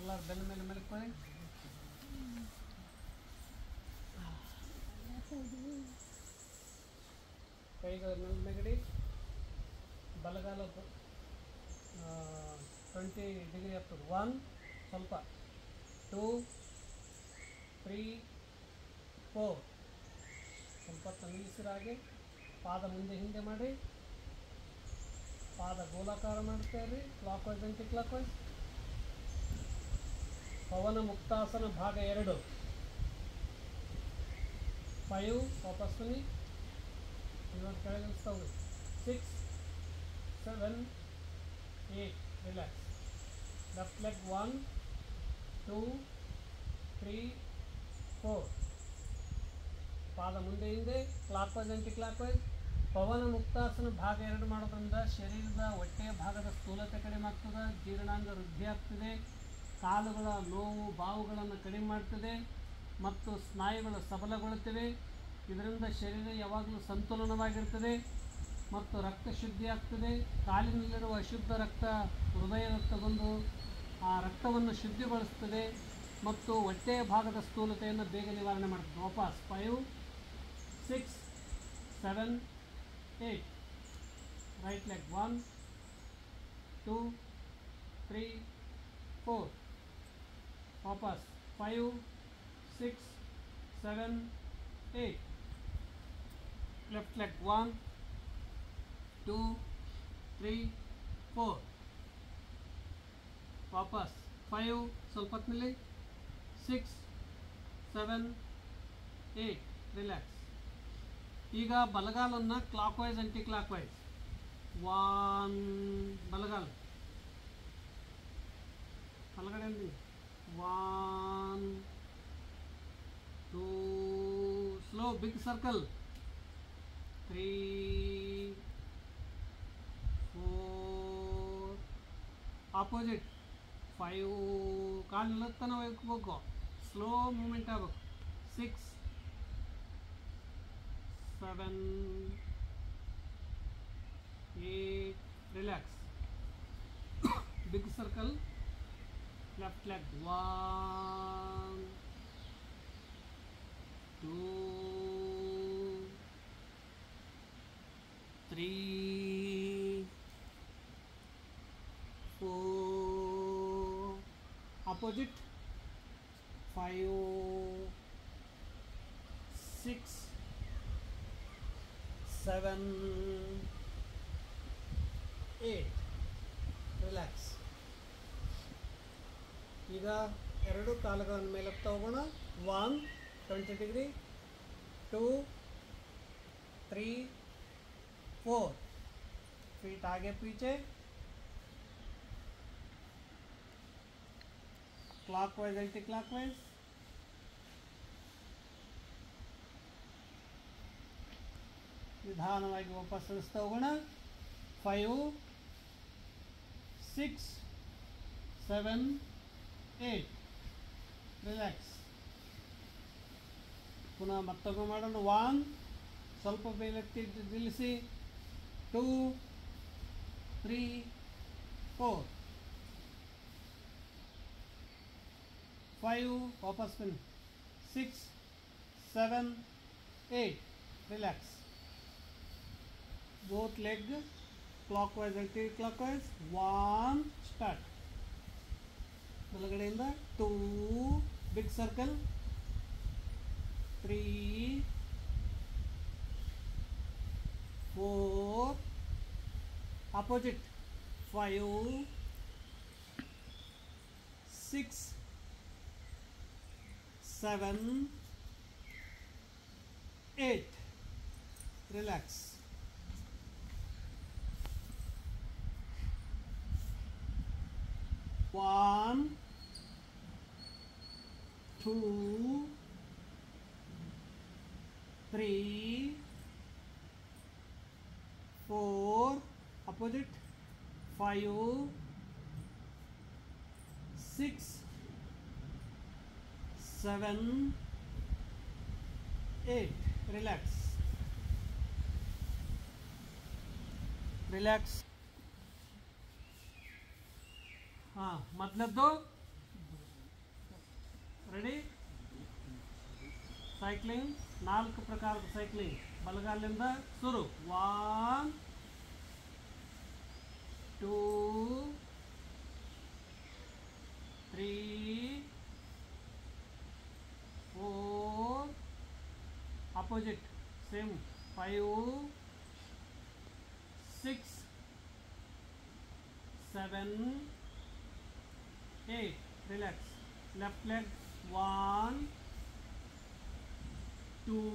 ಎಲ್ಲರೂ ಬೆನ್ನ ಮೇಲೆ ಮಲ್ಕೊಳ್ಳಿ. ಕೈಗಳ ನೆಗಡಿ, ಬಲಗಾಲ 20 ಡಿಗ್ರಿ ಆಗ್ತದೆ. 1 ಸ್ವಲ್ಪ, 2 3 4 ಸ್ವಲ್ಪ ನಿಲ್ಲಿಸಿರಾಗೆ. ಪಾದ ಮುಂದೆ ಹಿಂದೆ ಮಾಡಿ, ಪಾದ ಗೋಲಾಕಾರ ಮಾಡ್ತೇವೆ. Clockwise anticlockwise. ಪವನ ಮುಕ್ತಾಸನ ಭಾಗ 2. 5 ವಾಪಸ್ ಬನ್ನಿ. ಇನ್ನೊಂದು ಕೆಳಗೆ ನಿಲ್ಲಿಸ್ತಾವೆ. 6 7 8 ರಿಲ್ಯಾಕ್ಸ್. Left leg 1 2 3 4. ಪಾದ ಮುಂದೆ ಹಿಂದೆ, clockwise anticlockwise. ಪವನ ಮುಕ್ತಾಸನ ಭಾಗ 2 ಮಾಡೋದ್ರಿಂದ ಶರೀರದ ಹೊಟ್ಟೆಯ ಭಾಗದ ಸ್ಥೂಲತೆ ಕಡಿಮೆ ಆಗ್ತದೆ, ಜೀರ್ಣಾಂಗ ವೃದ್ಧಿ ಆಗ್ತದೆ, ಕಾಲುಗಳ ನೋವು ಬಾವುಗಳನ್ನು ಕಡಿಮೆ ಮಾಡ್ತದೆ ಮತ್ತು ಸ್ನಾಯುಗಳು ಸಬಲಗೊಳ್ಳುತ್ತವೆ. ಇದರಿಂದ ಶರೀರ ಯಾವಾಗಲೂ ಸಂತುಲನವಾಗಿರ್ತದೆ ಮತ್ತು ರಕ್ತ ಶುದ್ಧಿ ಆಗ್ತದೆ. ಕಾಲಿನಲ್ಲಿರುವ ಅಶುದ್ಧ ರಕ್ತ ಹೃದಯದತ್ತ ಬಂದು ಆ ರಕ್ತವನ್ನು ಶುದ್ಧಿಗೊಳಿಸ್ತದೆ ಮತ್ತು ಹೊಟ್ಟೆಯ ಭಾಗದ ಸ್ಥೂಲತೆಯನ್ನು ಬೇಗ ನಿವಾರಣೆ ಮಾಡ್ತದೆ. ವಾಪಸ್ 5 6 7 8. Right leg 1 2 3 4. ವಾಪಸ್ 5 6 7 8. Left leg 1 2 3 4. ವಾಪಸ್ 5 ಸ್ವಲ್ಪ ಹೊತ್ತಿನಲ್ಲಿ 6 7 8. ರಿಲ್ಯಾಕ್ಸ್. ಈಗ ಬಲಗಾಲನ್ನು clockwise anticlockwise. 1 ಬಲಗಾಲ ಬಲಗಡೆ 1 2 ಸ್ಲೋ ಬಿಗ್ ಸರ್ಕಲ್ 3 4 ಆಪೋಸಿಟ್ 5 ಕಾಲು ನಿಲ್ಲತ್ತನ ಹೋಗ್ಬೇಕು, ಸ್ಲೋ ಮೂಮೆಂಟ್ ಆಗಬೇಕು. 6 7 8. Relax. Big circle. Left leg 1 2 3 4. opposite 5 6 7 8. Relax. ಈಗ ಎರಡು ಕಾಲುಗಳನ್ನು ಮೇಲೆ ತಗೋಣ. 1 20 ಡಿಗ್ರಿ 2 3 4. फीट आगे पीछे क्लॉकवाइज एंटी क्लॉकवाइज. ನಿಧಾನವಾಗಿ ವಾಪಸ್ ಸರಿಸ್ತಾ ಹೋಗೋಣ. 5 6 7 8. ರಿಲ್ಯಾಕ್ಸ್. ಪುನಃ ಮತ್ತೊಮ್ಮೆ ಮಾಡೋಣ. 1 ಸ್ವಲ್ಪ ಮೇಲೆತ್ತಿ ನಿಲ್ಲಿಸಿ. 2 3 4 5 ವಾಪಸ್ ಬನ್ನಿ. 6 7 8. Relax. both leg clockwise anti clockwise. 1 start. ಬಲಗಡೆಯಿಂದ 2 big circle 3 4 opposite 5 6 7 8. relax. 1 2 3 4 opposite 5 6 7 8. relax. relax. हाँ, मतलब दो ರೆಡಿ. ಸೈಕ್ಲಿಂಗ್ 4 ಪ್ರಕಾರದ ಸೈಕ್ಲಿಂಗ್. ಬಲಗಾಲಿಂದ ಶುರು. 1 2 3 4 opposite same 5 6 7 8 relax. Left leg 1 2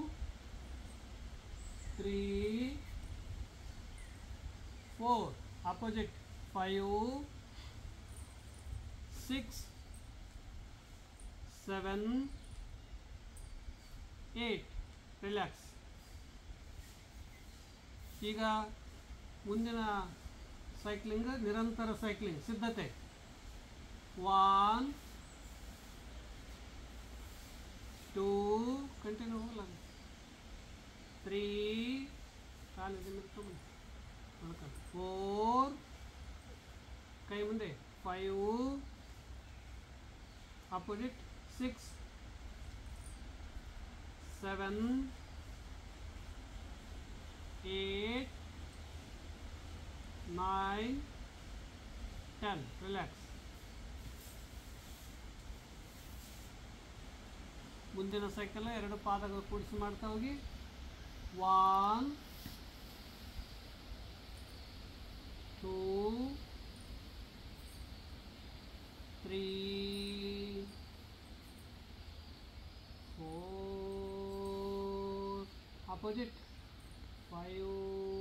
3 4 opposite 5 6 7 8 relax. ಈಗ ಮುಂದಿನ ಸೈಕ್ಲಿಂಗ್ ನಿರಂತರ ಸೈಕ್ಲಿಂಗ್. ಸಿದ್ಧತೆ. 1 2 ಕಂಟಿನ್ಯೂ ಹೋಗಲ್ಲ. 3 ಕಾಲಿಗೆ ನಿಂತ್ಕೊಂಡು 4 ಕೈ ಮುಂದೆ 5 opposite 6 7 8 9 10 ರಿಲ್ಯಾಕ್ಸ್. ಮುಂದಿನ ಸೈಕಲ್ 2 ಪಾದಗಳು ಕೂಡಿಸಿ ಮಾಡ್ತಾ ಹೋಗಿ. 1 2 3 4 opposite 5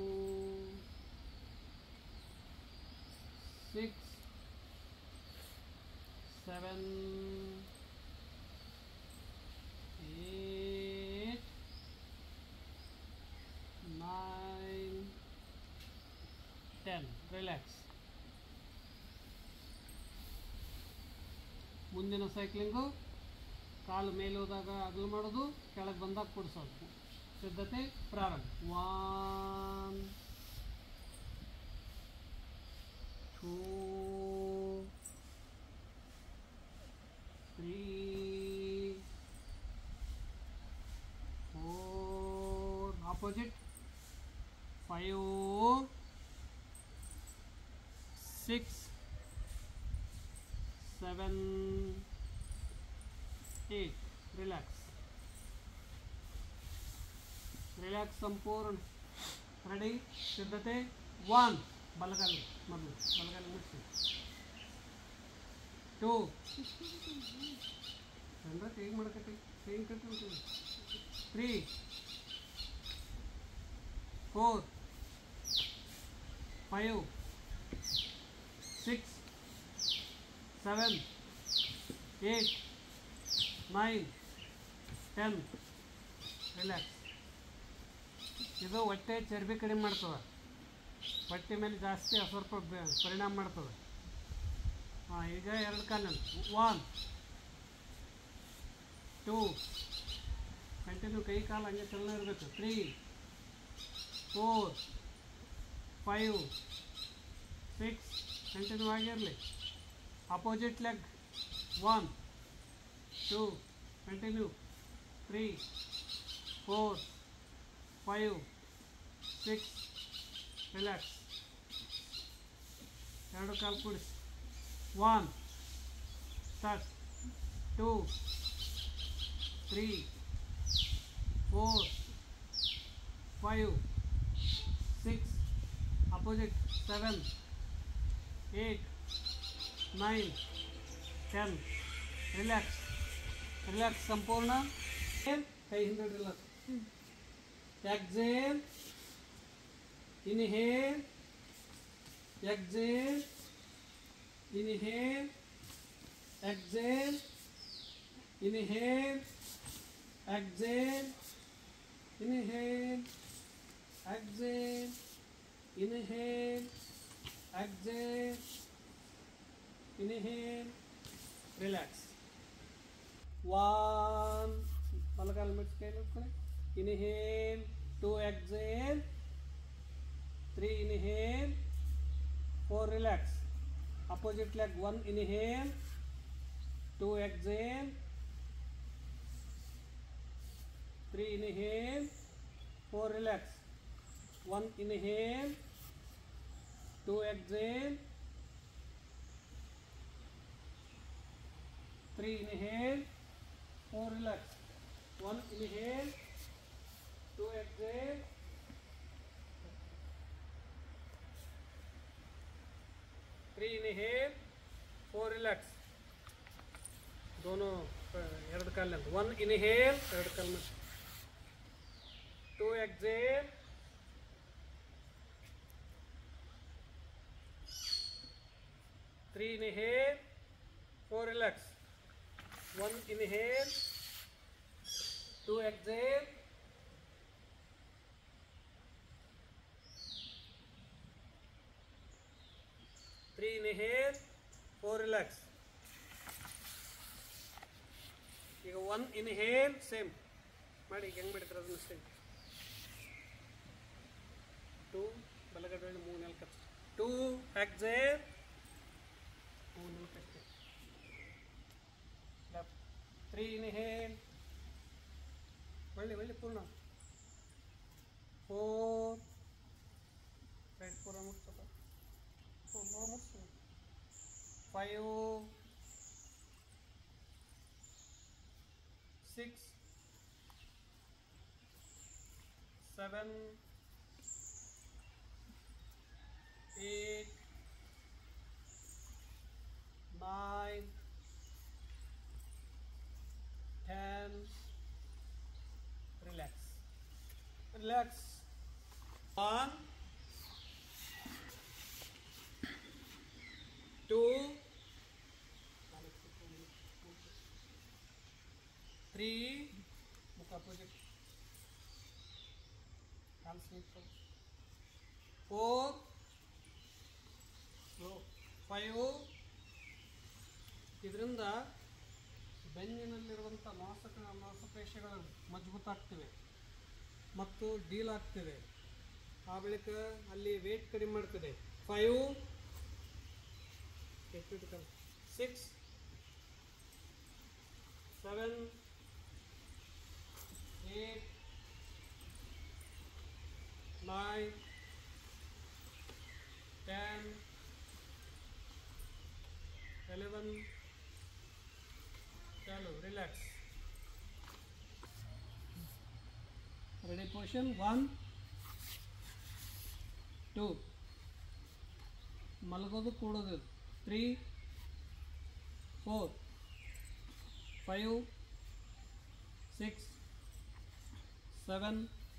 6 7 8 9 10 ರಿಲ್ಯಾಕ್ಸ್. ಮುಂದಿನ ಸೈಕ್ಲಿಂಗು ಕಾಲು ಮೇಲೆ ಹೋದಾಗ ಅಗಲು ಮಾಡೋದು, ಕೆಳಗೆ ಬಂದಾಗ ಕೂಡಿಸೋದು. ಸಿದ್ಧತೆ ಪ್ರಾರಂಭ. 1 2 3 4 opposite 5 6 7 8 ರಿಲ್ಯಾಕ್ಸ್. ರಿಲ್ಯಾಕ್ಸ್ ಸಂಪೂರ್ಣ. ರೆಡಿ. ಸಿದ್ಧತೆ. 1 ಬಲಗಾಲು ಮೊದಲು ಬಲಗಾಲು ಮುಗಿಸಿ. 2 ಚಂದ್ರ ಹೇಗೆ ಮಾಡಕತ್ತಿ ಹೇಗೆ ಕಟ್ಟಿ. 3 4 5 6 7 8 9 10 ರಿಲ್ಯಾಕ್ಸ್. ಇದು ಹೊಟ್ಟೆ ಚರ್ಬಿ ಕಡಿಮೆ ಮಾಡ್ತದೆ. ಹೊಟ್ಟೆ ಮೇಲೆ ಜಾಸ್ತಿ ಸ್ವಲ್ಪ ಪರಿಣಾಮ ಮಾಡ್ತದೆ. ಹಾಂ, ಈಗ 2 ಕಾಲಲ್ಲಿ 1 2 ಕಂಟಿನ್ಯೂ ಕೈ ಕಾಲು ಹಂಗೆ ಚಲನ ಇರಬೇಕು. 3 4 5 6 ಕಂಟಿನ್ಯೂ ಆಗಿರಲಿ. Opposite leg 1 2 continue. 3 4 5 6 ರಿಲ್ಯಾಕ್ಸ್. 2 ಕಾಲು ಕೂಡಿಸಿ. 1 ಸ್ಟಾರ್ಟ್. 2 3 4 5 6 opposite 7 8 9 10 relax. ರಿಲ್ಯಾಕ್ಸ್ ಸಂಪೂರ್ಣ. ಕೈ ಹಿಂದೆ relax. Exhale. Inhale. Exhale. Inhale. Exhale. Inhale. Exhale. Inhale. Exhale. Inhale. Exhale. Inhale. Relax. 1 ಬಲಗಾಲ ಮಿಡ್ಸ್ ಕೈ ನೋಡ್ಕೊಳ್ಳಿ. Inhale. 2 exhale. 3 inhale. 4 relax. Opposite leg 1 inhale. 2 exhale. 3 inhale, 4 relax. 1 inhale, 2 exhale, 3 inhale, 4 relax. 1 inhale, 2 exhale, 3 inhale, 4 relax. दोनों ಎರಡು ಕಾಲ ಅಂತ 1 inhale ಎರಡು ಕಾಲ 2 exhale, 3 inhale, 4 relax. 1 inhale, 2 exhale, 3 inhale, 4 relax. ಈಗ 1 inhale ಸೇಮ್ ಮಾಡಿ ಈಗ ಹೆಂಗೆ ಮಾಡಿದ್ರೆ ಅದನ್ನು ಸೇಮ್ 2 ಬಲಗಡೆ 3 4 2 exhale, 3 4 ಅಷ್ಟೇ. ಲೆಫ್ಟ್ 3 inhale, ಒಳ್ಳೆ ಪೂರ್ಣ 4 ರೈಟ್ ಪೂರ ಮುಗಿಸೋದು 5 6 7 8 9 10 relax 1 2 3 मुख अपोजिट 4 5 ಇದರಿಂದ ಬೆನ್ನಿನಲ್ಲಿರುವಂಥ ಮಾಂಸಪೇಶಿಗಳು ಮಜಬೂತ್ ಆಗ್ತಿವೆ ಮತ್ತು ಡೀಲ್ ಆಗ್ತಿವೆ. ಆ ಬಳಿಕ ಅಲ್ಲಿ ವೇಟ್ ಕಡಿಮೆ ಮಾಡ್ತದೆ. 5 6 7 8 9 10 11 चलो रिलैक्स रेडी पोजिशन 1 2 मलगोದು ಕೂಡೋದು 3 4 5 6 7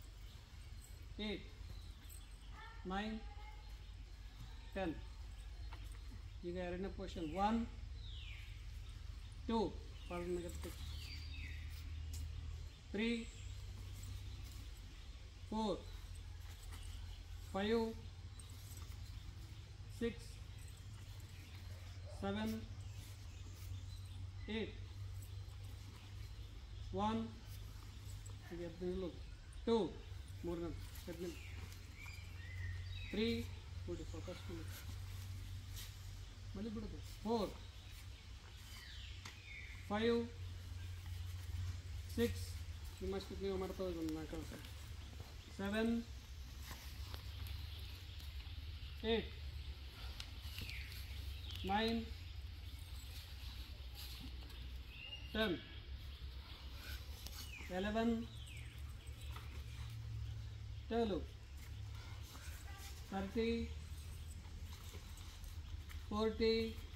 8 9 10 ಈಗ ಎರಡನೇ ಪೊಸಿಷನ್ 1 2 3 4 5 6 7 8 1 2 ಮೂರನೇ 3 ನೋಡಿ ಫೋಕಸ್ ಮಲ್ಲಿ ಬಿಡೋದು 4 5 6 ನಿಮ್ಮಷ್ಟು ನೀವು ಮಾಡ್ತಾ ಹೋಗಿ ಒಂದು 4 7 8 9 10 11 12 30 40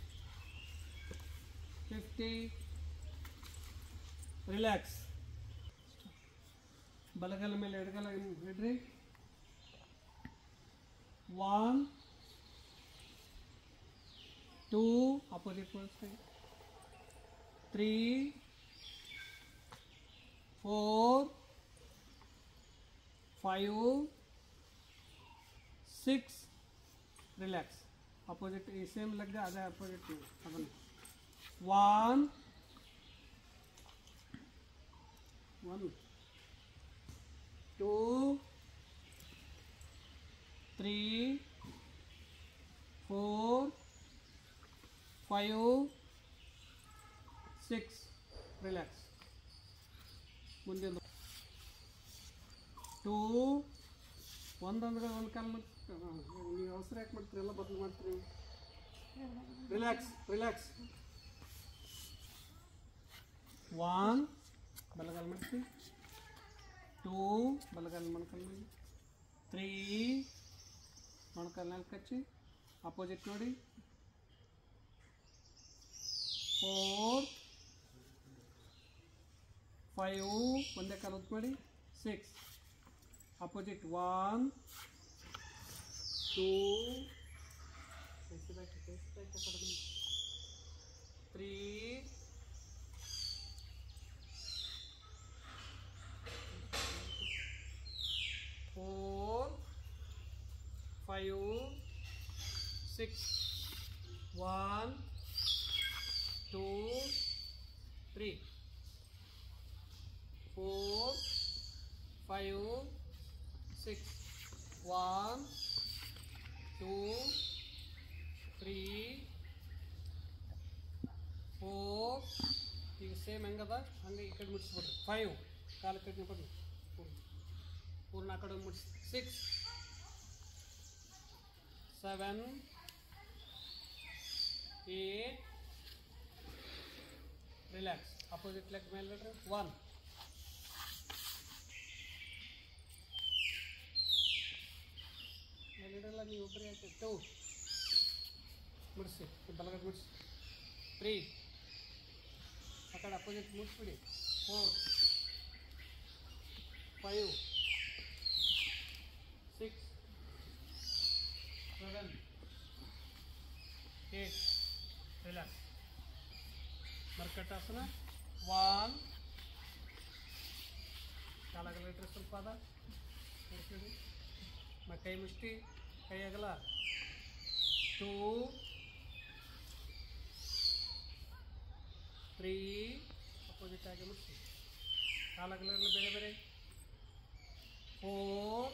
50 ರಿಲ್ಯಾಕ್ಸ್ ಬಲಗಾಲ ಮೇಲೆ ಎಡಗಾಲ ಇಡ್ರಿ 1 2 ಅಪೋಸಿಟ್ 3 4 5 6 रिलैक्स अपोजिट सेम लग गया अदर अपोजिट 1 2 3 4 5 6 रिलैक्स ಮುಂದೆ 2 ಒಂದಂದ್ರೆ ಒಂದು ಕಾಲು ನೀವು ಅವಸರ ಯಾಕೆ ಮಾಡ್ತೀರಿ, ಎಲ್ಲ ಬದಲು ಮಾಡ್ತೀರಿ. Relax relax. 1 ಬಲಗಾಲ ಮಾಡ್ತೀವಿ, 2 ಬಲಗಾಲ ಮೊಣಕಾಲು ಮಾಡಿ, 3 ಮೊಣಕಾಲು ನಾಲ್ಕು ಕಚ್ಚಿ ಅಪೋಸಿಟ್ ನೋಡಿ, 4 5 ಒಂದೇ ಕಾಲು ಉತ್ ಮಾಡಿ, 6 ಅಪೋಸಿಟ್ 1 2 3 4 5 6 1 2 3 4 5 6 1 2 3 4 ಈಗ ಸೇಮ್ ಹೆಂಗದ ಹಂಗೆ ಈ ಕಡೆ ಮುಟ್ಟಿಸ್ಬಿಡ್ರಿ. 5 ಕಾಲು ಕಡೆ ಬರ್ರಿ, ಪೂರ್ಣ ಆ ಕಡೆ ಮುಟ್ಟಿಸಿ. 6 7 8 ರಿಲ್ಯಾಕ್ಸ್. ಅಪೋಸಿಟ್ ಲೆಗ್ ಮೇಲೆ ಬಿಡ್ರಿ. 1 ಮೇಲಿಡಲ್ಲ ನೀವು ಒಬ್ಬರೇ ಯಾಕೆ. 2 ಮುಡಿಸಿ, ಬಲಗಡೆ ಮುಡಿಸಿ. 3 ಆ ಕಡೆ ಅಪೋಸಿಟ್ ಮುಡಿಸ್ಬಿಡಿ. 4 5 6 7 8 ರಿಲ್ಯಾಕ್ಸ್. ಮರ್ಕಟಾಸನ. 1 ಕಾಲಾಗಲ್ಲ ಇಟ್ಟರೆ ಸ್ವಲ್ಪ ಅದ ಮುಡಿಸ್ಬಿಡಿ. ಕೈ ಮುಷ್ಟಿ, ಕೈ ಆಗಲ್ಲ. 2 3 ಅಪೋಸಿಟ್ ಆಗಿ ಮುಟ್ಟಿ, ಕಾಲಾಗಲ್ಲ ಬೇರೆ ಬೇರೆ. 4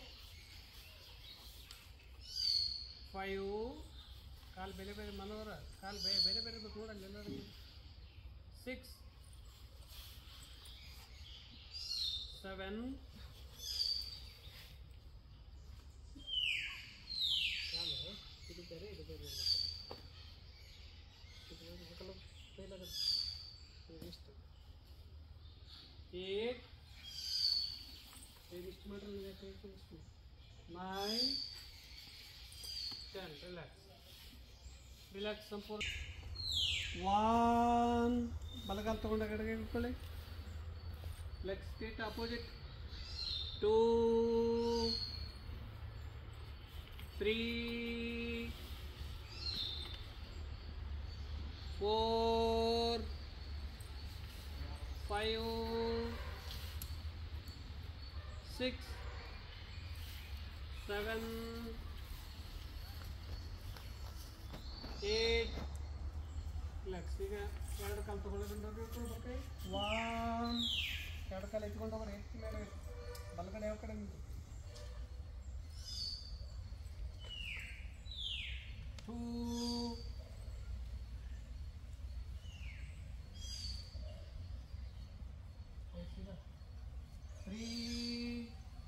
5 ಕಾಲು ಬೇರೆ ಬೇರೆ ಮನೋರ, ಕಾಲು ಬೇರೆ ಬೇರೆ ಬೇಕು ನೋಡಲ್ಲ ಎಲ್ಲರಿಗೂ. 6 7 ಇದು ಬೇರೆ ಇದು ಬೇರೆ ಇಷ್ಟು 8 ಇಷ್ಟು ಮಾಡ್ರಿ. 9 10 ರಿಲ್ಯಾಕ್ಸ್ ರಿಲ್ಯಾಕ್ಸ್ ಸಂಪೂರ್ಣ. 1 ಬಲಗಾಲ ತೊಗೊಂಡ ಕಡೆಗೆ ಇಟ್ಕೊಳ್ಳಿ. Leg straight opposite. 2 3 4 5 6 7 8 ರಿಲ್ಯಾಕ್ಸ್. ಈಗ ಎರಡು ಕಾಲು ತೊಗೊಳ್ಳೋದು. 1 ಎರಡು ಕಾಲು ಎತ್ಕೊಂಡು ಹೋಗ್ರಿ. ಮೇಲೆ ಬಲಗಡೆ ಯಾವ ಕಡೆ ನಿಂತು. 2 3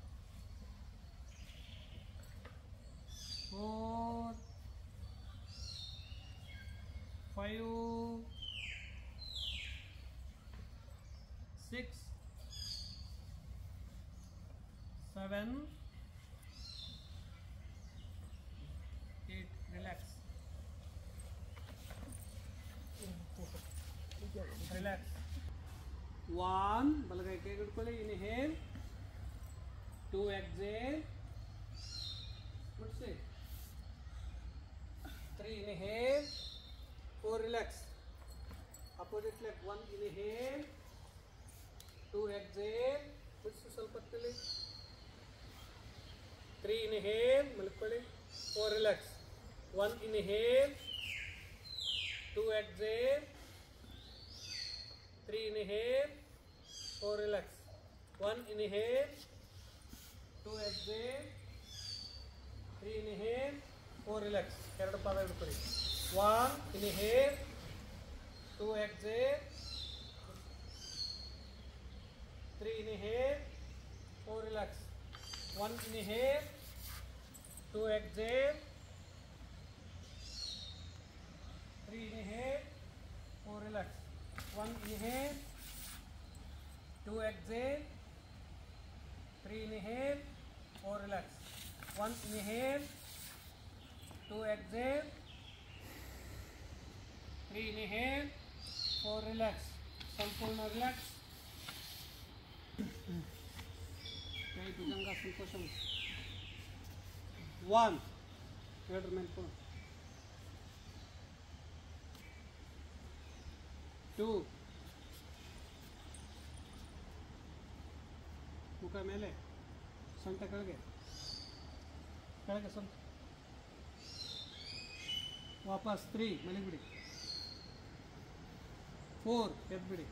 4 5 6 7 8 ರಿಲ್ಯಾಕ್ಸ್ ರಿಲ್ಯಾಕ್ಸ್. 1 ಬಲಗೈ ಕೈ ಹಿಡ್ಕೊಳ್ಳಿ. ಇನ್ಹೇಲ್. 2 ಎಕ್ಸೇಲ್ ಮುಟ್ಸಿ. 3 inhale. 4 relax. Opposite leg. 1 inhale. 2 exhale ಮುಟ್ಸಿ ಸ್ವಲ್ಪ ಹೊತ್ತಲ್ಲಿ. 3 ಇನ್ಹೇಲ್ ಮಲ್ಕೊಳ್ಳಿ. 4 relax. 1 inhale. 2 exhale. 3 inhale, 4 relax. 1 inhale, 2 exhale, 3 inhale, 4 relax. ಎರಡು ಪಾದ ಹಿಡ್ಕೊಳ್ಳಿ. 1 inhale, 2 exhale, 3 inhale, 4 relax. 1 inhale, 2 exhale, 3 inhale, 4 relax. 1 inhale, 2 exhale, 3 inhale, 4 relax. 1 inhale, 2 exhale, 3 inhale, 4 relax. Sampurna relax. Jai Bhujanga Santosham. 1. Third remain full. 2. ಮುಖ ಮೇಲೆ ಸೊಂಟ ಕೆಳಗೆ ಕೆಳಗೆ ಸೊಂಟ ವಾಪಸ್ 3 ಮಲಗಿಬಿಡಿ 4 ಎದ್ಬಿಡಿ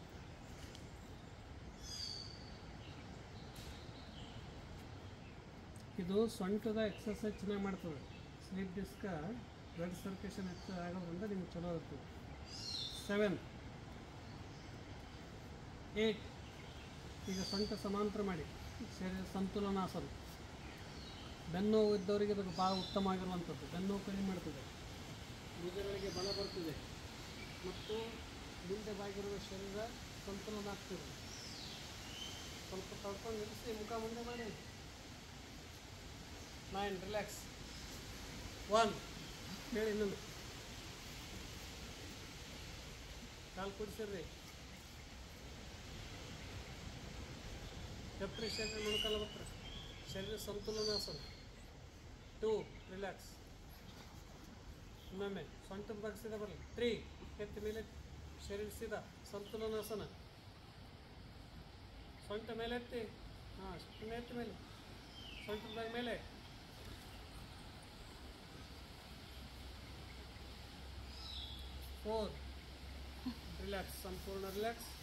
ಇದು ಸೊಂಟದ ಎಕ್ಸರ್ಸೈಸ್ ಚೆನ್ನಾಗಿ ಮಾಡ್ತದೆ ಸ್ಲೀಪ್ ಡಿಸ್ಕ ಬ್ಲಡ್ ಸರ್ಕ್ಯುಲೇಷನ್ ಹೆಚ್ಚು ಆಗೋದ್ರಿಂದ ನಿಮ್ಗೆ ಚಲೋ ಇರ್ತದೆ 7 8 ಈಗ ಸೊಂಟ ಸಮಾಂತರ ಮಾಡಿ ಶರೀರ ಸಂತುಲನಾಸನ ಬೆನ್ನು ಇದ್ದವರಿಗೆ ಇದು ಭಾಳ ಉತ್ತಮವಾಗಿರುವಂಥದ್ದು ಬೆನ್ನು ಕಡಿಮೆ ಮಾಡ್ತದೆ ಭುಜಗಳಿಗೆ ಬಲ ಬರ್ತಿದೆ ಮತ್ತು ಮುಂದೆ ಬಾಗಿರುವ ಶರೀರ ಸಂತುಲನ ಆಗ್ತದೆ ಸ್ವಲ್ಪ ಕಳ್ಕೊಂಡು ನಿಲ್ಲಿಸಿ ಮುಖ ಮುಂದೆ ಮಾಡಿ 9 ರಿಲ್ಯಾಕ್ಸ್ 1 ಹೇಳಿ ಇನ್ನೊಂದು ಕಾಲು ಕುಡಿಸಿರ್ರಿ ಎಪ್ರಿ ಶರೀರ ಮೊಣಕಾಲ ಹತ್ರ ಶರೀರ ಸಂತುಲನಾಸನ 2 ರಿಲ್ಯಾಕ್ಸ್ ಇನ್ನೊಮ್ಮೆ ಸೊಂಟದ ಭಾಗ ಸೀದಾ ಬರಲಿ 3 ಎತ್ತಿ ಮೇಲೆ ಶರೀರ ಸೀದಾ ಸಂತುಲನಾಸನ ಸೊಂಟ ಮೇಲೆ ಎತ್ತಿ ಹಾಂ ಇನ್ನು ಎತ್ತಿ ಮೇಲೆ ಸೊಂಟದ ಭಾಗ ಮೇಲೆ 4 ರಿಲ್ಯಾಕ್ಸ್ ಸಂಪೂರ್ಣ ರಿಲ್ಯಾಕ್ಸ್